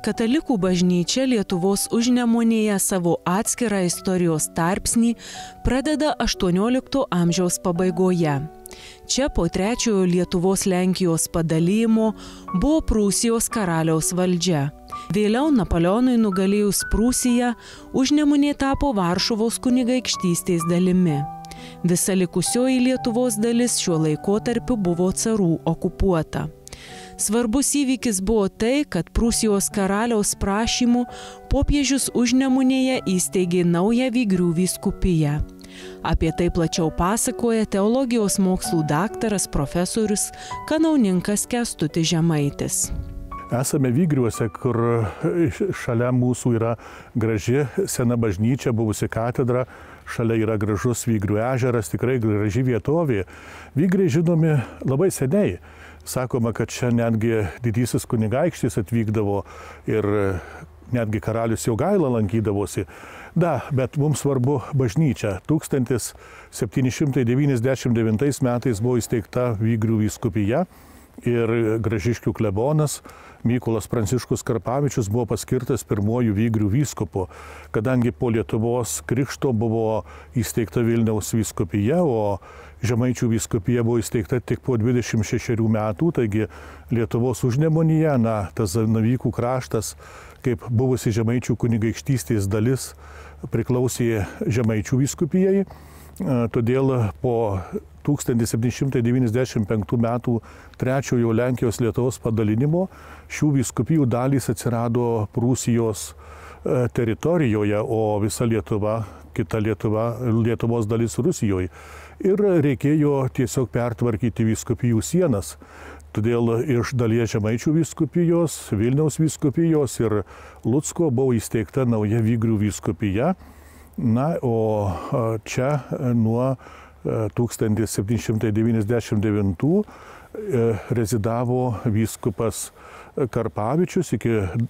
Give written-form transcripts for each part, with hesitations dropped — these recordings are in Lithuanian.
Katalikų bažnyčia Lietuvos užnemunėje savo atskirą istorijos tarpsnį pradeda XVIII amžiaus pabaigoje. Čia po trečiojo Lietuvos-Lenkijos padalijimo buvo Prūsijos karaliaus valdžia. Vėliau Napoleonui nugalėjus Prūsiją, užnemunė tapo Varšuvos kunigaikštystės dalimi. Visa likusioji Lietuvos dalis šiuo laikotarpiu buvo carų okupuota. Svarbus įvykis buvo tai, kad Prūsijos karaliaus prašymu popiežius užnemunėje įsteigė naują Vygrių vyskupiją. Apie tai plačiau pasakoja teologijos mokslų daktaras profesorius kanauninkas Kęstutis Žemaitis. Esame Vygriuose, kur šalia mūsų yra graži sena bažnyčia, buvusi katedra, šalia yra gražus Vygrių ežeras, tikrai graži vietovė. Vygriai žinomi labai seniai. Sakoma, kad čia netgi didysis kunigaikštis atvykdavo ir netgi karalius Jogaila lankydavosi. Bet mums svarbu bažnyčia. 1799 metais buvo įsteigta Vygrių vyskupija ir Gražiškių klebonas Mykolas Pranciškus Karpavičius buvo paskirtas pirmuoju Vygrių vyskupu, kadangi po Lietuvos krikšto buvo įsteigta Vilniaus vyskupija, o Žemaičių vyskupija buvo įsteigta tik po 26 metų, taigi Lietuvos užnemunėje, tas Zanavykų kraštas, kaip buvusi Žemaičių kunigaikštystės dalis, priklausė Žemaičių vyskupijai. Todėl po 1795 metų trečiojo Lenkijos Lietuvos padalinimo šių vyskupijų dalys atsirado Prūsijos teritorijoje, o visa Lietuva, kita Lietuvos dalis Rusijoje. Ir reikėjo tiesiog pertvarkyti vyskupijų sienas. Todėl iš dalies Žemaičių vyskupijos, Vilniaus vyskupijos ir Lucko buvo įsteigta nauja Vygrių vyskupija. O čia nuo 1799 rezidavo vyskupas Karpavičius iki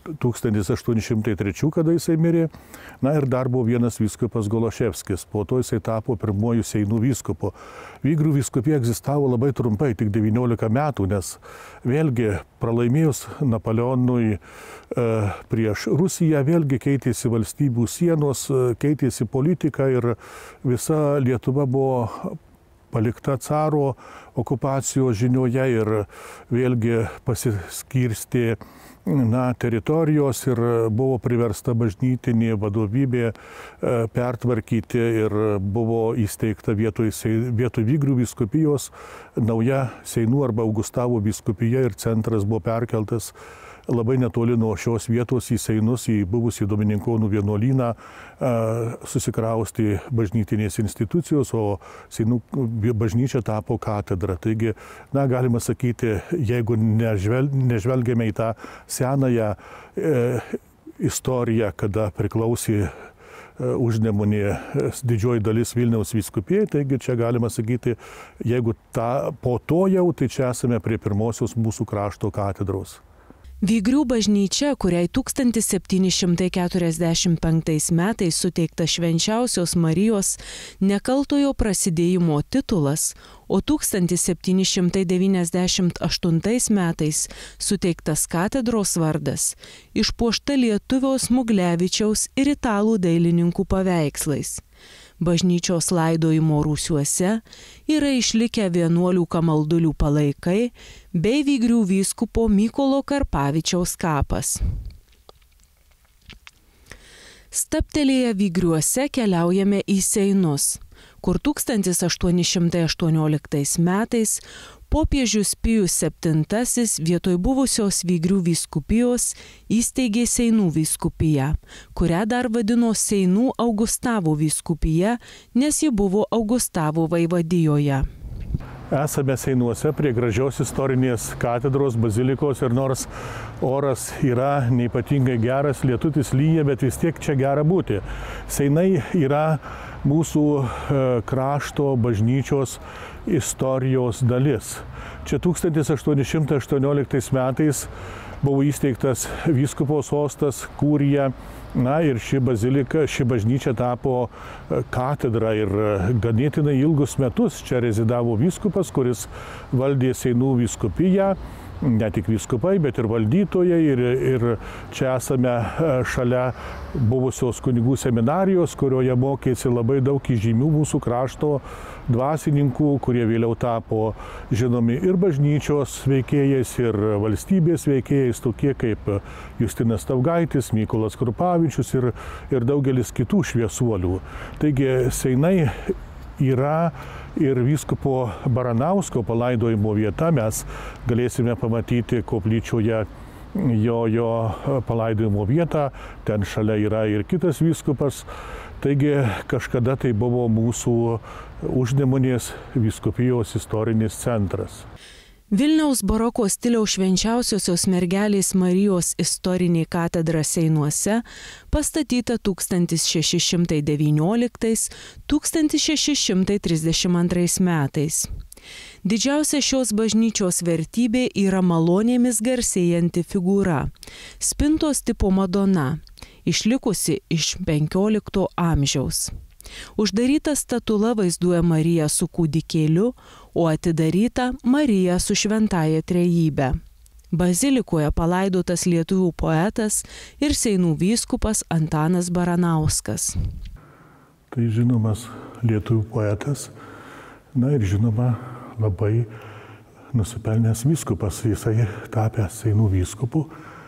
1803, kada jisai mirė. Ir dar buvo vienas vyskupas Gološevskis. Po to jisai tapo pirmuoju Seinų vyskupu. Vygrių vyskupija egzistavo labai trumpai, tik 19 metų, nes vėlgi pralaimėjus Napoleonui prieš Rusiją, vėlgi keitėsi valstybių sienos, keitėsi politika ir visa Lietuva buvo palikta caro okupacijos žinioje ir vėlgi pasiskirstė teritorijos ir buvo priversta bažnytinė vadovybė pertvarkyti ir buvo įsteigta vietoj Vygrių vyskupijos nauja Seinų arba Augustavo vyskupija ir centras buvo perkeltas labai netoli nuo šios vietos į Seinus, į buvusį Domininkonų vienuolyną, susikrausti bažnytinės institucijos, o Seinų bažnyčia tapo katedra. Taigi, galima sakyti, jeigu nežvelgiame į tą senąją istoriją, kada priklausė užnemunė didžioji dalis Vilniaus vyskupijai, taigi čia galima sakyti, jeigu po to jau, tai čia esame prie pirmosios mūsų krašto katedros. Vygrių bažnyčia, kuriai 1745 metais suteikta Švenčiausios Marijos nekaltojo prasidėjimo titulas, o 1798 metais suteiktas katedros vardas, išpuošta lietuvio Smuglevičiaus ir italų dailininkų paveikslais. Bažnyčios laidojimo rūsiuose yra išlikę vienuolių kamaldulių palaikai bei Vygrių vyskupo Mykolo Karpavičiaus kapas. Stabtelėję Vygriuose keliaujame į Seinus, kur 1818 metais popiežius Pijus VII vietoj buvusios Vygrių vyskupijos įsteigė Seinų vyskupiją, kurią dar vadino Seinų Augustavo vyskupija, nes ji buvo Augustavo vaivadijoje. Esame Seinuose prie gražios istorinės katedros, bazilikos ir nors oras yra neypatingai geras, lietutis lyja, bet vis tiek čia gera būti. Seinai yra mūsų krašto bažnyčios istorijos dalis. Čia 1818 metais buvo įsteigtas vyskupo sostas, kurija, ir ši bazilika, ši bažnyčia tapo katedra ir ganėtinai ilgus metus čia rezidavo vyskupas, kuris valdė Seinų vyskupiją ne tik vyskupai, bet ir valdytojai. Ir čia esame šalia buvusios kunigų seminarijos, kurioje mokėsi labai daug įžymių mūsų krašto dvasininkų, kurie vėliau tapo žinomi ir bažnyčios veikėjais, ir valstybės veikėjais, tokie kaip Justinas Staugaitis, Mykolas Krupavičius ir daugelis kitų šviesuolių. Taigi Seinai yra ir vyskupo Baranausko palaidojimo vieta. Mes galėsime pamatyti koplyčioje jo palaidojimo vietą. Ten šalia yra ir kitas vyskupas. Taigi kažkada tai buvo mūsų Užnemunės vyskupijos istorinis centras. Vilniaus baroko stiliaus švenčiausiosios mergelės Marijos istorinė katedra Seinuose pastatyta 1619–1632 metais. Didžiausia šios bažnyčios vertybė yra malonėmis garsėjanti figūra – spintos tipo Madona, išlikusi iš XV amžiaus. Uždaryta statula vaizduoja Mariją su kūdikėliu, o atidaryta Marija su šventąja trejybe. Bazilikoje palaidotas lietuvių poetas ir Seinų vyskupas Antanas Baranauskas. Tai žinomas lietuvių poetas, ir žinoma labai nusipelnęs vyskupas. Jisai tapęs Seinų vyskupu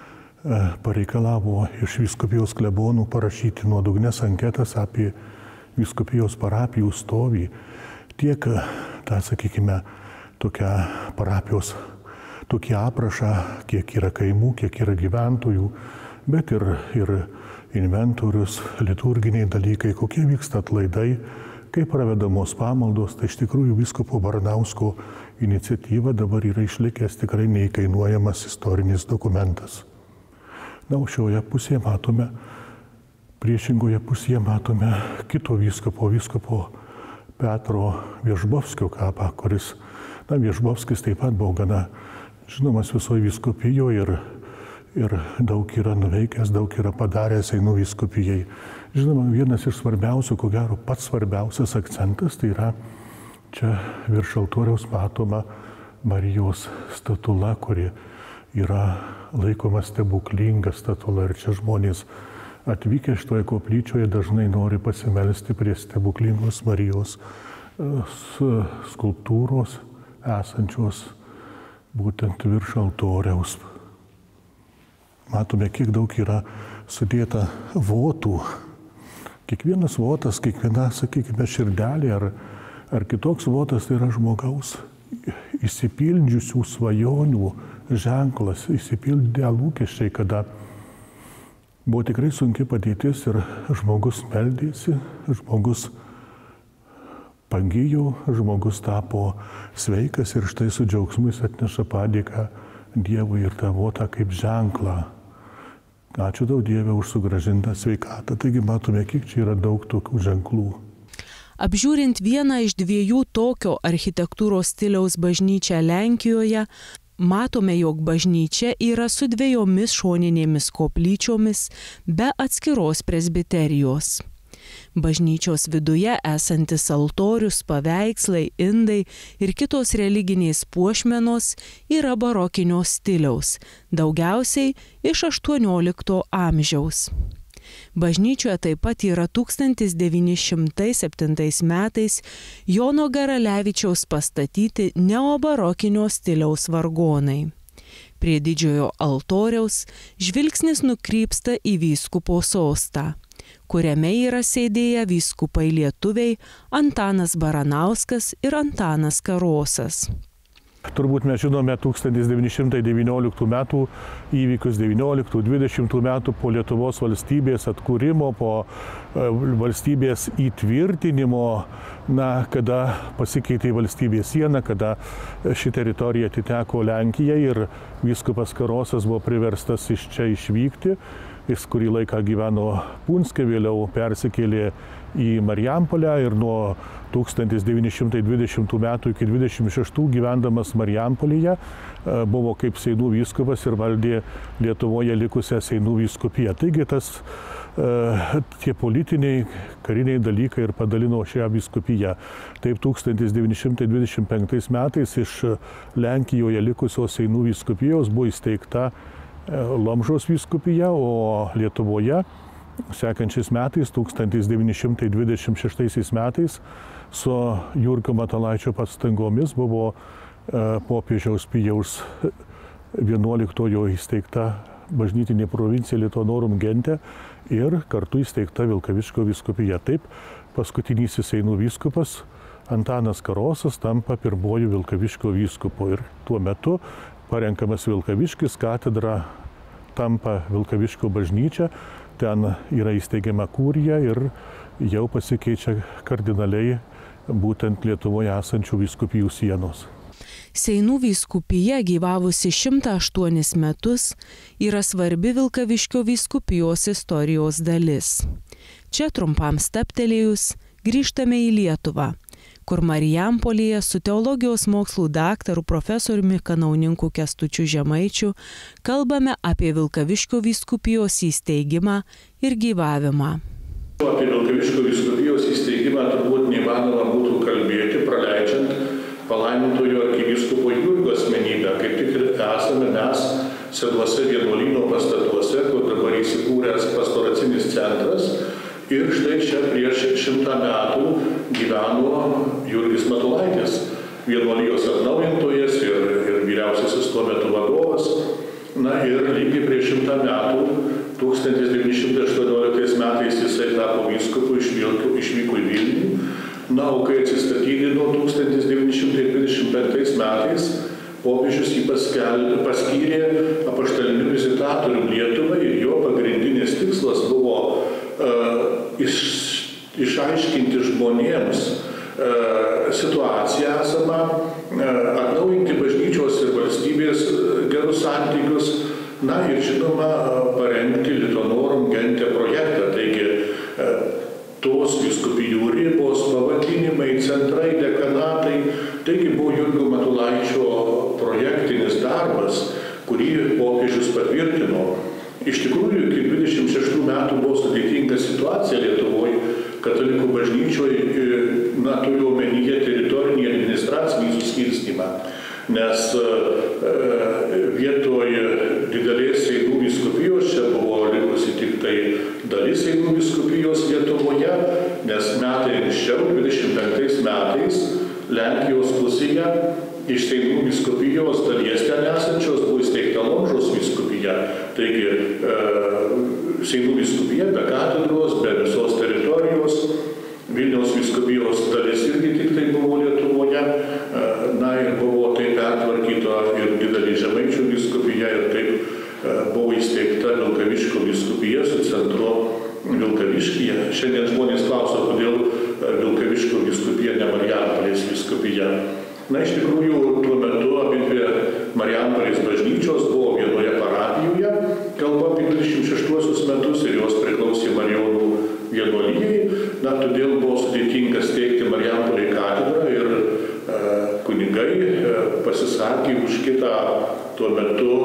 pareikalavo iš vyskupijos klebonų parašyti nuodugnias anketas apie vyskupijos parapijų stovį, tiek sakykime, tokią parapijos, tokį aprašą, kiek yra kaimų, kiek yra gyventojų, bet ir inventorius, liturginiai dalykai, kokie vyksta atlaidai, kaip pravedamos pamaldos. Tai iš tikrųjų vyskupo Baranausko iniciatyva dabar yra išlikęs tikrai neįkainuojamas istorinis dokumentas. O šioje pusėje matome, priešingoje pusėje matome kito vyskupo Petro Viežbovskio kapą, kuris, Viežbovskis taip pat buvo gana žinomas visoje vyskupijoje ir daug yra nuveikęs, daug yra padaręs Seinų vyskupijai. Žinoma, vienas iš svarbiausių, ko gero pats svarbiausias akcentas, tai yra čia virš altoriaus matoma Marijos statula, kuri yra laikoma stebuklinga statula. Ir čia žmonės atvykę šitoje koplyčioje dažnai nori pasimelsti prie stebuklingos Marijos skulptūros esančios būtent virš altoriaus. Matome, kiek daug yra sudėta votų. Kiekvienas votas, kiekviena, sakykime, širdelė ar kitoks votas tai yra žmogaus išsipildžiusių svajonių ženklas, išsipildę lūkesčiai, kada buvo tikrai sunki padėtis ir žmogus meldėsi, žmogus pagijo, žmogus tapo sveikas ir štai su džiaugsmu jis atneša padėką Dievui ir tą votą kaip ženklą. Ačiū tau, Dieve, už sugrąžintą sveikatą. Taigi matome, kiek čia yra daug tokių ženklų. Apžiūrint vieną iš dviejų tokio architektūros stiliaus bažnyčią Lenkijoje, matome, jog bažnyčia yra su dviejomis šoninėmis koplyčiomis be atskiros presbiterijos. Bažnyčios viduje esantis altorius, paveikslai, indai ir kitos religinės puošmenos yra barokinio stiliaus, daugiausiai iš XVIII amžiaus. Bažnyčioje taip pat yra 1907 metais Jono Garalevičiaus pastatyti neobarokinio stiliaus vargonai. Prie didžiojo altoriaus žvilgsnis nukrypsta į vyskupo sostą, kuriame yra sėdėję vyskupai lietuviai Antanas Baranauskas ir Antanas Karosas. Turbūt mes žinome 1919 metų įvykius, 19-20 metų po Lietuvos valstybės atkūrimo, po valstybės įtvirtinimo, kada pasikeitė valstybės siena, kada ši teritorija atiteko Lenkijai ir vyskupas Karosas buvo priverstas iš čia išvykti. Jis kurį laiką gyveno Punske, vėliau persikėlė į Marijampolę ir nuo 1920 metų iki 26 gyvendamas Marijampolėje buvo kaip Seinų vyskupas ir valdė Lietuvoje likusią Seinų vyskupiją. Taigi tie politiniai, kariniai dalykai ir padalino šią vyskupiją. Taip 1925 metais iš Lenkijoje likusios Seinų vyskupijos buvo įsteigta Lomžos vyskupija, o Lietuvoje sekančiais metais, 1926 metais, su Jurgio Matulaičio pastangomis buvo popiežiaus Pijaus XI įsteigta bažnytinė provincija Litonorum Gente ir kartu įsteigta Vilkaviškio vyskupija. Taip, paskutinysis Seinų vyskupas Antanas Karosas tampa pirmuoju Vilkaviškio vyskupu ir tuo metu parenkamas Vilkaviškis, katedra tampa Vilkaviškio bažnyčia, ten yra įsteigiama kurija ir jau pasikeičia kardinaliai būtent Lietuvoje esančių vyskupijų sienos. Seinų vyskupija, gyvavusi 108 metus, yra svarbi Vilkaviškio vyskupijos istorijos dalis. Čia trumpam stabtelėjus grįžtame į Lietuvą, kur Marijampolėje su teologijos mokslų daktaru profesoriumi kanauninku Kęstučiu Žemaičiu kalbame apie Vilkaviškio vyskupijos įsteigimą ir gyvavimą. Apie Vilkaviškio vyskupijos įsteigimą turbūt neįmanoma būtų kalbėti, praleidžiant palaimintojo arkivyskupo Jurgio asmenybę. Kaip tik ir esame mes senuose vienuolyno pastatuose, kur dabar įsikūręs pastoracinis centras. Ir štai čia prieš 100 metų gyveno Jurgis Matulaitis, vienuolijos atnaujintojas ir vyriausiasis tuo metu vadovas. Na ir lygiai prieš 100 metų, 1918 metais jisai tapo vyskupu, išvyko į Vilnių. Na, o kai atsistatydino 1925 metais, popiežius jį paskyrė apaštaliniu vizitatorium Lietuvai ir jo pagrindinis tikslas buvo išaiškinti žmonėms situaciją esamą, atnaujinti bažnyčios ir valstybės gerus santykius, na ir žinoma parengti Litonorum Gente projektą. Taigi tos vyskupijų ribos, pavadinimai, centrai, dekanatai, taigi buvo Jurgio Matulaičio projektinis darbas, kurį popiežius patvirtino. Iš tikrųjų, iki 26 metų buvo sudėtinga situacija Lietuvoje, katalikų bažnyčioje, na, turiu omenyje teritorinį administracinį suskirstymą, nes vietoj didelės Seinų vyskupijos čia buvo likusi tik tai dalis Seinų vyskupijos Lietuvoje, nes metai anksčiau, 25 metais, Lenkijos pusėje iš Seinų vyskupijos dalies ten esančios buvo įsteigta Lomžos vyskupija. Taigi Seinų vyskupija be katedros, be visos teritorijos, Vilniaus vyskupijos dalis irgi tik tai buvo Lietuvoje, na ir buvo taip pertvarkyta ir didelė Žemaičių vyskupija ir taip buvo įsteigta Vilkaviškio vyskupija su centru Vilkaviškyje. Šiandien žmonės klauso, kodėl Vilkaviškio vyskupija, ne Marijampolės vyskupija. Na, iš tikrųjų, tuo metu abidvi Marijampolės bažnyčios buvo vienoje parapijoje, kalba apie 26 metus ir jos priklausė Marijonų vienuolijai. Na, todėl buvo sudėtinga steigti Marijampolėje katedrą ir kunigai pasisakė už kitą tuo metu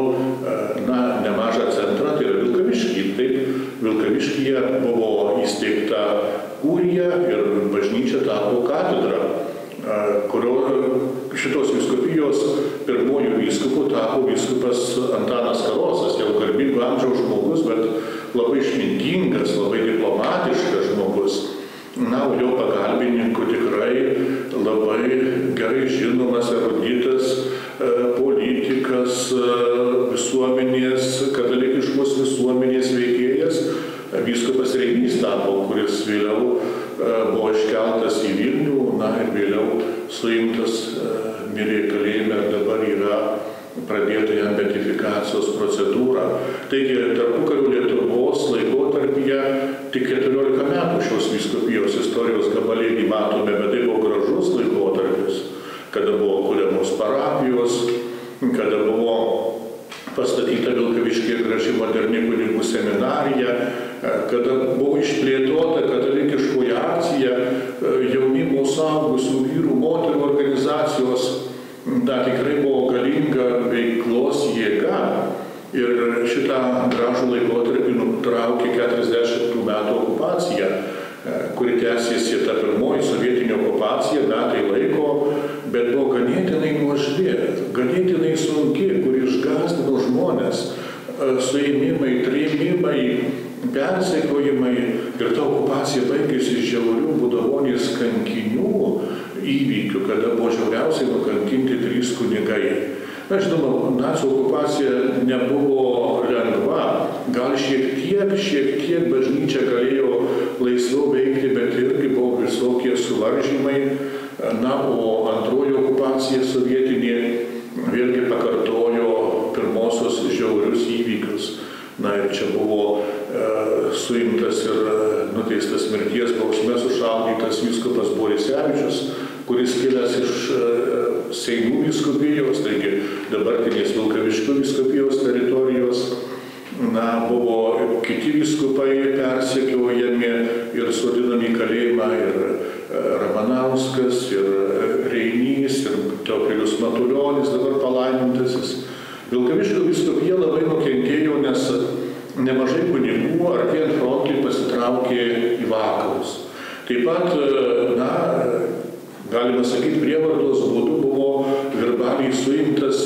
nemažą centrą, tai yra Vilkaviškį. Taip, Vilkaviškyje buvo įsteigta kurija ir bažnyčia tapo katedra, kurio šitos vyskupijos pirmojų vyskupų tapo vyskupas Antanas Karosas, jau garbingo amžiaus žmogus, bet labai išmintingas, labai diplomatiškas žmogus. Na, o jo pagalbininkų tikrai labai gerai žinomas, eruditas, politikas, visuomenės, katalikiškos visuomenės veikėjas, vyskupas Reinys tapo, kuris vėliau buvo iškeltas į Vilnių, na ir vėliau suimtas, mirė kalėjime ir dabar yra pradėta jam beatifikacijos procedūra. Taigi, tarpukario Lietuvos laikotarpyje tik 14 metų šios vyskupijos istorijos gabalėlį matome, bet tai buvo gražus laikotarpis, kada buvo kuriamos parapijos, kada buvo pastatyta Vilkaviškyje graži moderni kunigų seminarija, kada buvo išplėtota katalikiškoji akcija, jaunimo suaugusių vyrų, moterų organizacijos, tikrai buvo galinga veiklos jėga. Ir šitą gražų laikotarpį nutraukė 40 metų okupacija, kuri tęsėsi ta pirmoji sovietinė okupacija metai laiko, bet buvo ganėtinai nuoždi, ganėtinai sunki, kuri išgąsdino žmonės, suėmimai, trėmimai, persekiojimai, ir ta okupacija baigėsi žiaurių Budavonės kankinių įvykių, kada buvo žiauriausiai nukankinti 3 kunigai. Na, žinoma, nacių okupacija nebuvo lengva, gal šiek tiek bažnyčia galėjo laisviau veikti, bet irgi buvo visokie suvaržymai. Na, o antroji okupacija sovietinė vėlgi pakartojo pirmosios žiaurius įvykius. Na, ir čia buvo suimtas ir nuteistas mirties bausme sušaudytas vyskupas Borisevičius, kuris kilęs iš Seinų vyskupijos, taigi dabartinės Vilkaviškio vyskupijos teritorijos. Na, buvo kiti vyskupai persekiojami ir sodinami į kalėjimą, ir Ramanauskas, ir Reinys, ir Teofilius Matulionis, dabar palaimintasis. Vilkaviškio vyskupija labai nukentėjo, nes nemažai kunigų artėjant frontui pasitraukė į vakarus. Taip pat, na, galima sakyti, prievartos būdu buvo verbaliai suimtas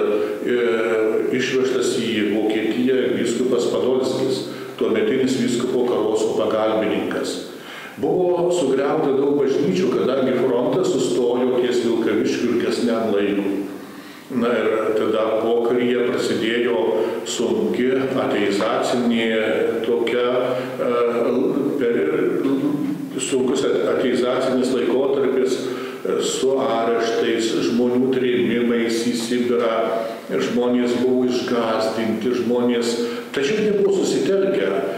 ir išvežtas į Vokietiją vyskupas Padolskis, tuometinis vyskupo Karoso pagalbininkas. Buvo sugriauta daug bažnyčių, kadangi frontas sustojo ties Vilkaviškiu ilgesniam laikui. Na ir tada pokaryje prasidėjo sunki ateizacinė tokia, sunkus ateizacinis laikotarpis su areštais, žmonių trėmimais į Sibirą, žmonės buvo išgąsdinti, tačiau nebuvo susitelkę.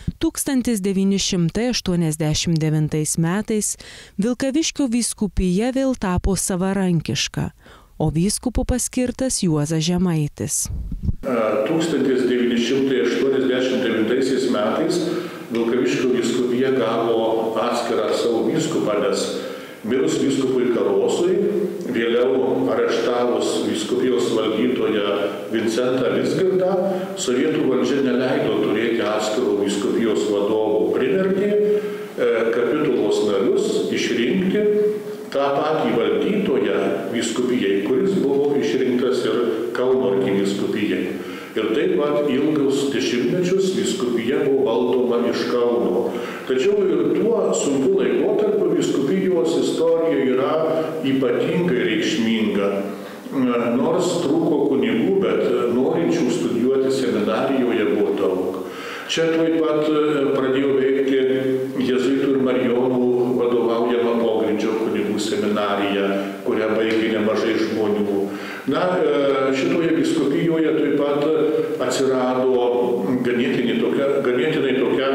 1989 metais Vilkaviškio vyskupija vėl tapo savarankiška, o vyskupu paskirtas Juozas Žemaitis. 1989 metais Vilkaviškio vyskupija gavo atskirą savo vyskupą, nes mirus vyskupui Karosui, vėliau areštavus vyskupijos valdytoją Vincentą Vizgirdą, sovietų valdžia neleido turėti atskirų vyskupijos vadovų, privertė kapitulos narius išrinkti tą patį valdytoją vyskupijai, kuris buvo išrinktas ir Kauno arkivyskupijai. Ir taip pat ilgus dešimtmečius vyskupija buvo valdoma iš Kauno. Tačiau ir tuo sunkiu laikotarpiu vyskupijos istorija yra ypatingai reikšminga. Nors trūko kunigų, bet norinčių studijuoti seminarijoje buvo daug. Čia taip pat pradėjo veikti jėzuitų ir marijonų vadovaujama pogrindžio kunigų seminarija, kurią baigė nemažai žmonių. Na, šitoje vyskupijoje taip pat atsirado ganėtinai tokia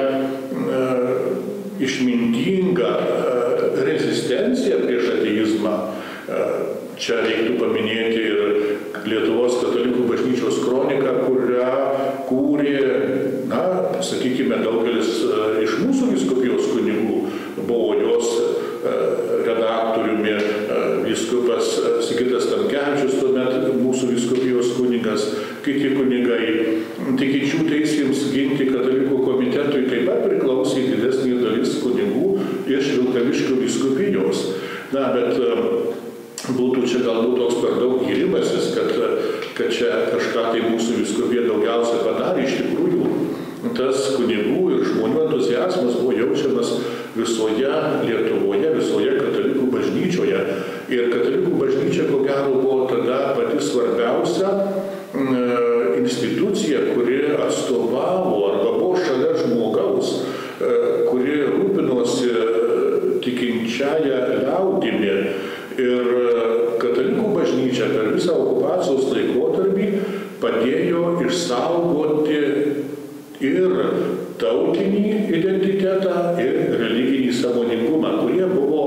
išmintinga rezistencija prieš ateizmą. Čia reiktų paminėti ir Lietuvos katalikų bažnyčios kroniką, kurią kūrė, na, sakykime, daugelis iš mūsų vyskupijos kunigų, buvo jos redaktoriumi vyskupas Sigitas Tamkevičius, tuomet mūsų vyskupijos kunigas, kiti kunigai. Tikinčių teisėms ginti katalikų komitetui taip pat priklausė didesnė dalis kunigų iš Vilkaviškio vyskupijos. Na, bet būtų čia galbūt toks per daug gyrimasis, kad čia kažką tai mūsų vyskupija daugiausia padarė. Iš tikrųjų, tas kunigų ir žmonių entuziazmas buvo jaučiamas visoje Lietuvoje, visoje katalikų bažnyčioje. Ir katalikų bažnyčia, ko gero, buvo tada pati svarbiausia institucija, kuri atstovavo arba buvo šalia žmogaus, kuri rūpinosi tikinčiąją liaudimi. Ir katalikų bažnyčia per visą okupacijos laikotarpį padėjo išsaugoti ir tautinį identitetą, ir religinį sąmoningumą, kurie buvo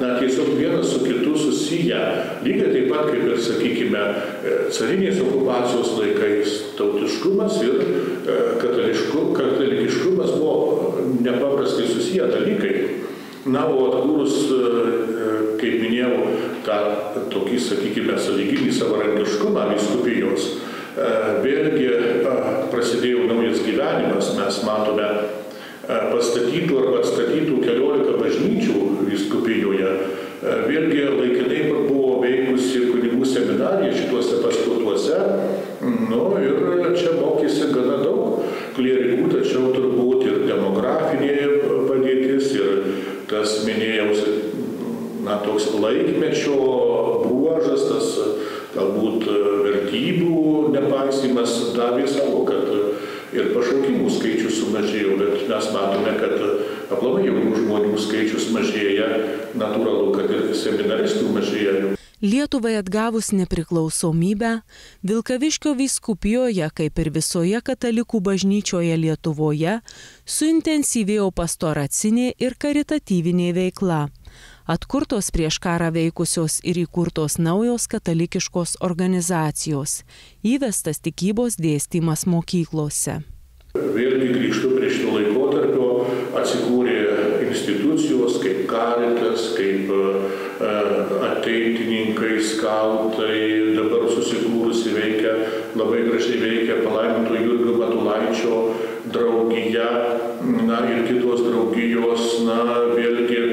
tiesiog vienas su kitu susiję. Lygiai taip pat, kaip ir, sakykime, carinės okupacijos laikais tautiškumas ir katalikiškumas buvo nepaprastai susiję dalykai. Na, o atkūrus, kaip minėjau, tą tokį, sakykime, sąlyginį savarankiškumą vyskupijos, vėlgi prasidėjo naujas gyvenimas. Mes matome pastatytų arba atstatytų 14 bažnyčių vyskupijoje. Vėlgi laikinai buvo veikusi kunigų seminarija šituose pastatuose. Nu, ir čia mokėsi gana daug klierikų, tačiau turbūt ir demografinė padėtis, ir tas minėjausi, toks laikmečio bruožas, tas galbūt vertybių nepaisymas davė savo, kad ir pašaukimų skaičius sumažėjo, bet mes matome, kad aplamai jaunų žmonių skaičius mažėja, natūralu, kad ir seminaristų mažėja. Lietuvai atgavus nepriklausomybę, Vilkaviškio vyskupijoje, kaip ir visoje katalikų bažnyčioje Lietuvoje, suintensyvėjo pastoracinė ir karitatyvinė veikla. Atkurtos prieš karą veikusios ir įkurtos naujos katalikiškos organizacijos, įvestas tikybos dėstymas mokyklose. Vėlgi grįžtu prie šito laikotarpio, atsikūrė institucijos kaip Caritas, kaip ateitininkai, skautai, dabar susikūrusi veikia, labai gražiai veikia palaiminto Jurgio Matulaičio draugija, ir kitos draugijos, vėlgi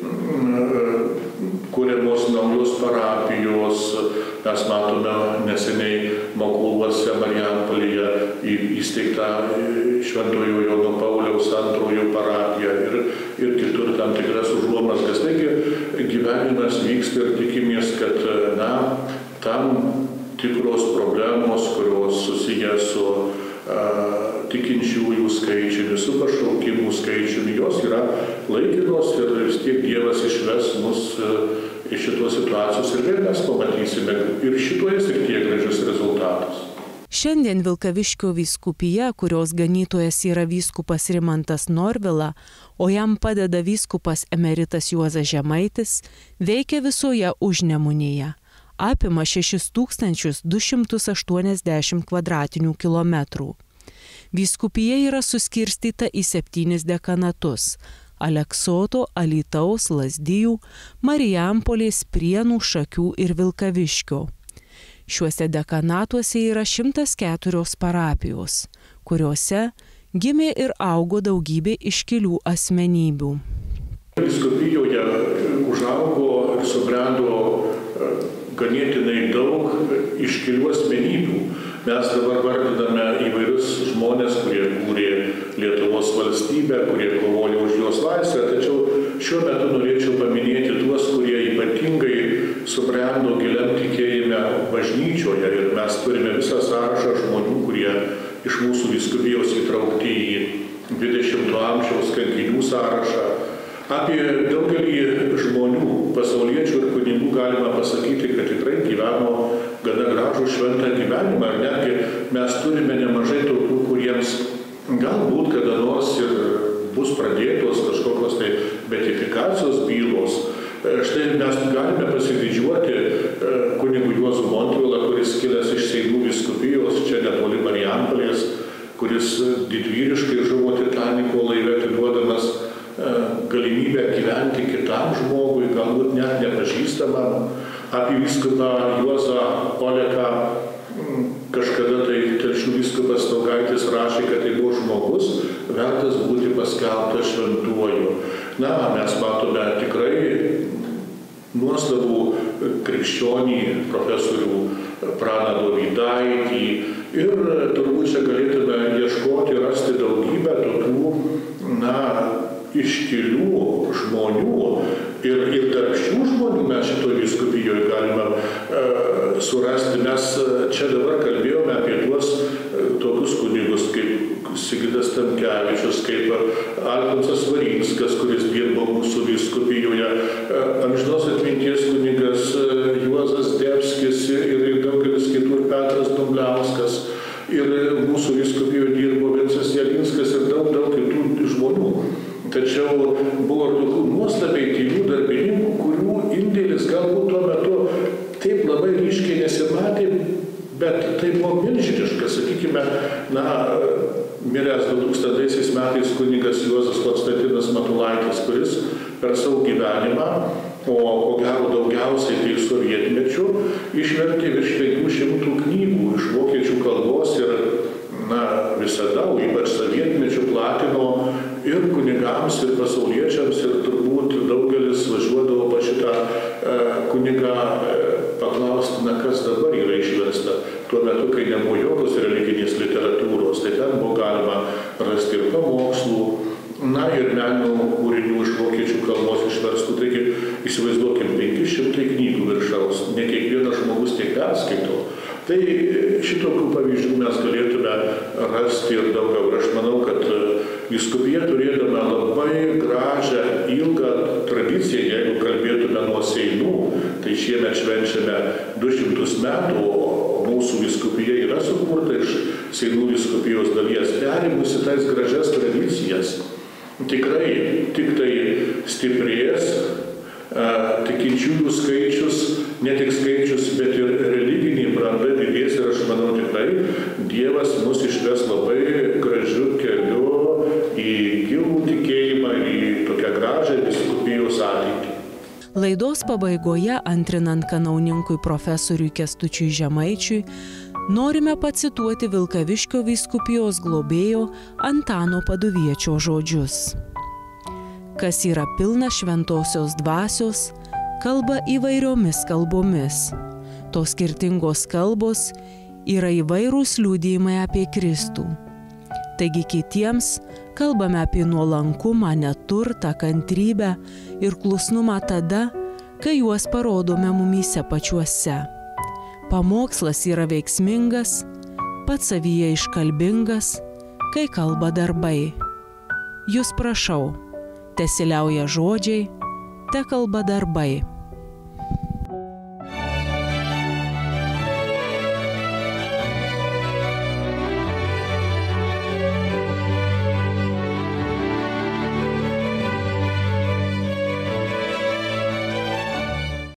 kuriamos naujos parapijos. Mes matome neseniai Makuluose, Marijampolėje įsteigtą Šventojo Jono Pauliaus II parapiją ir kitur tam tikras užuomazgas. Taigi gyvenimas vyksta ir tikimės, kad tam tikros problemos, kurios susiję su tikinčiųjų skaičiumi, su pašaukimų skaičiumi, jos yra laikinos ir vis tiek Dievas išves mus iš šitos situacijos ir vėl mes pamatysime ir šitoje srityje gražius rezultatus. Šiandien Vilkaviškio vyskupija, kurios ganytojas yra vyskupas Rimantas Norvila, o jam padeda vyskupas emeritas Juozas Žemaitis, veikia visoje Užnemunėje. Apima 6280 kvadratinių kilometrų. Vyskupija yra suskirstyta į 7 dekanatus – Aleksoto, Alytaus, Lazdijų, Marijampolės, Prienų, Šakių ir Vilkaviškio. Šiuose dekanatuose yra 104 parapijos, kuriuose gimė ir augo daugybė iškilių asmenybių. Vyskupijoje užaugo ir subrendo ganėtinai daug iškilių asmenybių. Mes dabar vardiname įvairius žmonės, kurie kūrė Lietuvos valstybę, kurie kovojo už jos laisvę, tačiau šiuo metu norėčiau paminėti tuos, kurie ypatingai subrendo giliam tikėjime bažnyčioje. Ir mes turime visą sąrašą žmonių, kurie iš mūsų vyskupijos įtraukti į 20 amžiaus kankinių sąrašą. Apie daugelį žmonių, pasauliečių ir kunigų galima pasakyti, kad tikrai gyveno gana gražų šventą gyvenimą. Ir netgi mes turime nemažai tokių, kuriems galbūt kada nors ir bus pradėtos kažkokios beatifikacijos bylos. Štai mes galime pasididžiuoti kunigu Juozu Montvilą, kuris kilęs iš Seinų vyskupijos, čia netoli Marijampolės, kuris didvyriškai žuvo Titaniko laive, atiduodamas galimybę gyventi kitam žmogui, galbūt net nepažįstamam. Apie vyskupą Juozą Oleką kažkada tai Telšių vyskupas Staugaitis rašė, kad tai buvo žmogus, vertas būti paskelbtas šventuoju. Mes matome tikrai nuostabų krikščionį profesorių Praną Dovydaitį ir turbūt čia galėtume ieškoti, rasti daugybę tokių, iškilių žmonių ir tarp šių žmonių mes šitoje vyskupijoje galime surasti. Mes čia dabar kalbėjome apie tuos tokius kunigus kaip Sigitas Tamkevičius, kaip Alfonsas Varinskas, kuris dirbo mūsų vyskupijoje, amžinos atminties kunigas Juozas Debskis ir daugelis kitų, Petras Dumbliauskas, ir mūsų vyskupijoje dirbo Vincas Jelinskas ir daug kitų žmonių. Tačiau buvo ir tokių nuostabiai tylių darbininkų, kurių 2000 metais kunigas Juozas Konstantinas Matulaitis, kuris per savo gyvenimą, o ko gero daugiausiai tai sovietmečiu, išvertė virš 500 knygų iš vokiečių kalbos ir visada, ypač sovietmečiu, platino ir kunigams, ir pasauliečiams, ir turbūt daugelis važiuodavo pas šitą kunigą paklausti, kas dabar yra išversta. Tuo metu, kai nebuvo jokios religinės literatūros, tai ten buvo galima rasti ir pamokslų, ir meninių kūrinių iš vokiečių kalbos išverstų. Taigi, įsivaizduokim, 500 knygų viršaus, ne kiekvienas žmogus tiek perskaito. Tai šitokių pavyzdžių mes galėtume rasti ir daugiau. Ir aš manau, kad vyskupija turėdama labai gražią, ilgą tradiciją, jeigu kalbėtume nuo Seinų, tai šiemet švenčiame 200 metų, o mūsų vyskupija yra sukurta iš Seinų vyskupijos dalies, perimusi tais gražias tradicijas. Tikrai tik tai stiprės, tikinčiųjų skaičius, ne tik skaičius, bet ir religinė branda didės ir aš manau tikrai Dievas mus išves labai gražiu keliu į gilų tikėjimą, į tokią gražią vyskupijos ateitį. Laidos pabaigoje, antrinant kanauninkui profesoriui Kęstučiui Žemaičiui, norime pacituoti Vilkaviškio vyskupijos globėjo Antano Paduviečio žodžius. Kas yra pilna šventosios dvasios, kalba įvairiomis kalbomis. Tos skirtingos kalbos yra įvairūs liudijimai apie Kristų. Taigi kitiems kalbame apie nuolankumą, neturtą, kantrybę ir klusnumą tada, kai juos parodome mumyse pačiuose. Pamokslas yra veiksmingas, pats savyje iškalbingas, kai kalba darbai. Jūs prašau, tesiliauja žodžiai, te kalba darbai.